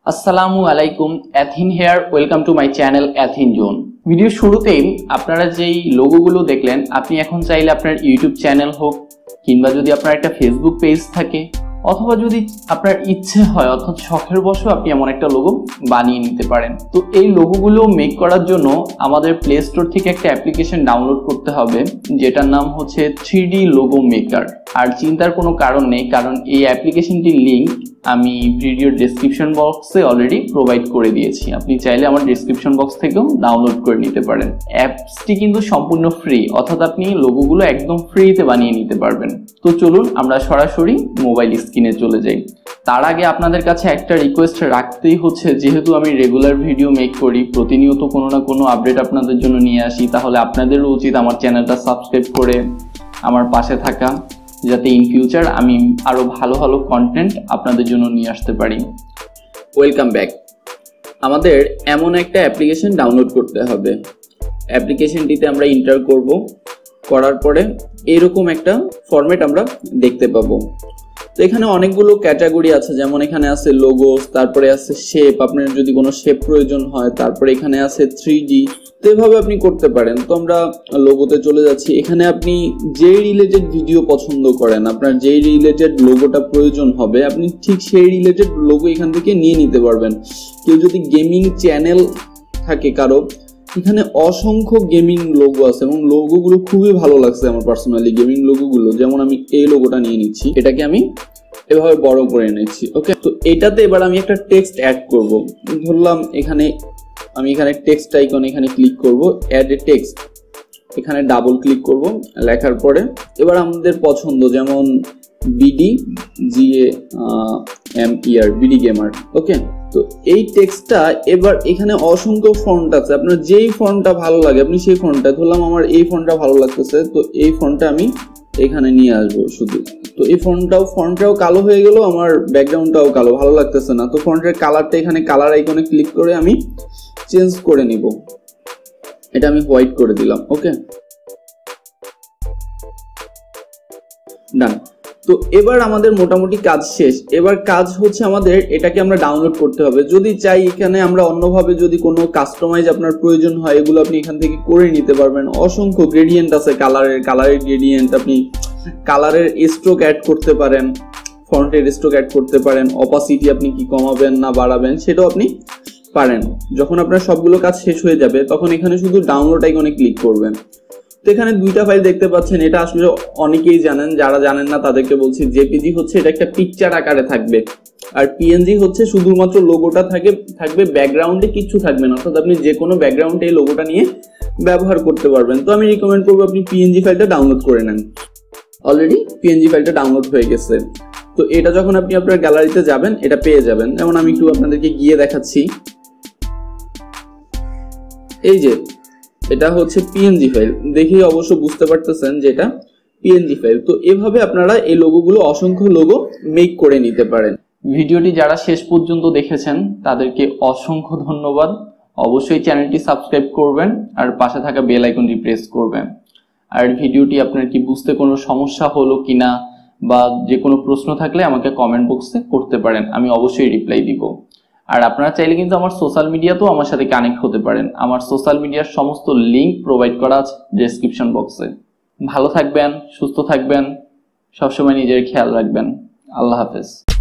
আসসালামু আলাইকুম, Athin here. Welcome to my channel Athin zone. Video শুরুতেই আপনারা যেই লোগোগুলো দেখলেন, আপনি এখন চাইলে আপনার ইউটিউব চ্যানেল হোক কিংবা যদি আপনার একটা ফেসবুক পেজ থাকে অথবা যদি আপনার ইচ্ছে হয় অর্থাৎ শখের বশেও আপনি এমন একটা লোগো বানিয়ে নিতে পারেন। তো এই লোগোগুলো মেক করার জন্য আমাদের প্লে স্টোর থেকে একটা অ্যাপ্লিকেশন ডাউনলোড করতে হবে, যেটার নাম হচ্ছে 3D লোগো মেকার। আর চিন্তার কোনো কারণ নেই, কারণ এই অ্যাপ্লিকেশনটির লিঙ্ক আমি ভিডিওর ডেসক্রিপশন বক্সে অলরেডি প্রোভাইড করে দিয়েছি। আপনি চাইলে আমার ডেসক্রিপশন বক্স থেকেও ডাউনলোড করে নিতে পারেন। অ্যাপসটি কিন্তু সম্পূর্ণ ফ্রি, অর্থাৎ আপনি লোগোগুলো একদম ফ্রিতে বানিয়ে নিতে পারবেন। তো চলুন আমরা সরাসরি মোবাইল স্ক্রিনে চলে যাই। তার আগে আপনাদের কাছে একটা রিকোয়েস্ট রাখতেই হচ্ছে, যেহেতু আমি রেগুলার ভিডিও মেক করি, প্রতিনিয়ত কোনো না কোনো আপডেট আপনাদের জন্য নিয়ে আসি, তাহলে আপনাদেরও উচিত আমার চ্যানেলটা সাবস্ক্রাইব করে আমার পাশে থাকা, যাতে ইন ফিউচার আমি আরো ভালো ভালো কন্টেন্ট আপনাদের জন্য নিয়ে আসতে পারি। Welcome back. আমাদের এমন একটা অ্যাপ্লিকেশন ডাউনলোড করতে হবে। অ্যাপ্লিকেশনটিতে আমরা এন্টার করব, করার পরে এরকম একটা ফরম্যাট আমরা দেখতে পাবো। তো এখানে অনেকগুলো ক্যাটাগরি আছে, যেমন এখানে আছে লোগো, তারপরে আছে শেপ, আপনার যদি কোনো শেপ প্রয়োজন হয়, তারপরে এখানে আছে 3D। তো এভাবে আপনি করতে পারেন। তো আমরা লোগোতে চলে যাচ্ছি। এখানে আপনি যেই রিলেটেড ভিডিও পছন্দ করেন, আপনার যেই রিলেটেড লোগোটা প্রয়োজন হবে, আপনি ঠিক সেই রিলেটেড লোগো এখান থেকে নিয়ে নিতে পারবেন। কেউ যদি গেমিং চ্যানেল থাকে কারো, এখানে অসংখ্য গেমিং লোগো আছে এবং লোগোগুলো খুবই ভালো লাগছে আমার পার্সোনালি। গেমিং লোগোগুলো, যেমন আমি এই লোগোটা নিয়ে নিচ্ছি, এটাকে আমি এভাবে বড় করে নিচ্ছি। ওকে, তো এটাতে এবার আমি একটা টেক্সট অ্যাড করব। ধরলাম আমি এখানে টেক্সট আইকন এখানে ক্লিক করব, অ্যাড এ টেক্সট, এখানে ডাবল ক্লিক করব। লেখার পরে এবার আমাদের পছন্দ, যেমন বিডি গেমার। ওকে, তো এই টেক্সটটা এবার এখানে অসংখ্য ফন্ট আছে, আপনার যেই ফন্টটা ভালো লাগে আপনি সেই ফন্টটা, ধরলাম আমার এই ফন্টটা ভালো লাগতেছে, তো এই ফন্টটা আমি এখানে নিয়ে আসবো শুধু। তো এই ফন্টটাও কালো হয়ে গেল, আমার ব্যাকগ্রাউন্ডটাও কালো, ভালো লাগতেছে না। তো ফন্টের কালারটা এখানে কালার আইকনে ক্লিক করে আমি চেঞ্জ করে নিব। এটা আমি হোয়াইট করে দিলাম। ওকে, ডান। তো এবার আমাদের মোটামুটি কাজ শেষ। এবার কাজ হচ্ছে আমাদের এটাকে আমরা ডাউনলোড করতে হবে। যদি চাই এখানে আমরা অন্যভাবে যদি কোনো কাস্টমাইজ আপনার প্রয়োজন হয়, এগুলো আপনি এখান থেকে করে নিতে পারবেন। অসংখ্য গ্রেডিয়েন্ট আছে, কালারের গ্রেডিয়েন্ট, আপনি কালারের স্ট্রোক অ্যাড করতে পারেন, ফন্টের স্ট্রোক অ্যাড করতে পারেন, অপাসিটি আপনি কি কমাবেন না বাড়াবেন সেটাও আপনি পারেন। যখন আপনার সবগুলো কাজ শেষ হয়ে যাবে, তখন এখানে শুধু ডাউনলোড আইকনে ক্লিক করবেন। তো এখানে দুইটা ফাইল দেখতে পাচ্ছেন, এটা আসলে অনেকেই জানেন, যারা জানেন না তাদেরকে বলছি। জেপিজি হচ্ছে এটা একটা পিকচার আকারে থাকবে, আর পিএনজি হচ্ছে শুধুমাত্র লোগোটা থাকবে, ব্যাকগ্রাউন্ডে কিছু থাকবে না, অর্থাৎ আপনি যে কোনো ব্যাকগ্রাউন্ডে এই লোগোটা নিয়ে ব্যবহার করতে পারবেন। তো আমি রিকমেন্ড করবো আপনি পিএনজি ফাইলটা ডাউনলোড করে নেন। অলরেডি পিএনজি ফাইলটা ডাউনলোড হয়ে গেছে। তো এটা যখন আপনি আপনার গ্যালারিতে যাবেন, এটা পেয়ে যাবেন। যেমন আমি একটু আপনাদেরকে গিয়ে দেখাচ্ছি, এই যে এটা হচ্ছে পিএনজি ফাইল, দেখেই অবশ্য বুঝতে পারতেছেন যে এটা পিএনজি ফাইল। তো এভাবে আপনারা এই লোগোগুলো, অসংখ্য লোগো মেক করে নিতে পারেন। ভিডিওটি যারা শেষ পর্যন্ত দেখেছেন তাদেরকে অসংখ্য ধন্যবাদ। অবশ্যই চ্যানেলটি সাবস্ক্রাইব করবেন আর পাশে থাকা বেল আইকনটি প্রেস করবেন। আর ভিডিওটি আপনার কি বুঝতে কোনো সমস্যা হলো কিনা বা যে কোনো প্রশ্ন থাকলে আমাকে কমেন্ট বক্সে করতে পারেন, আমি অবশ্যই রিপ্লাই দিব। আর আপনারা চাইলে কিন্তু আমার সোশ্যাল মিডিয়াতেও আমার সাথে কানেক্ট হতে পারেন। আমার সোশ্যাল মিডিয়ার সমস্ত লিঙ্ক প্রোভাইড করা আছে ডেসক্রিপশন বক্সে। ভালো থাকবেন, সুস্থ থাকবেন, সবসময় নিজের খেয়াল রাখবেন। আল্লাহ হাফেজ।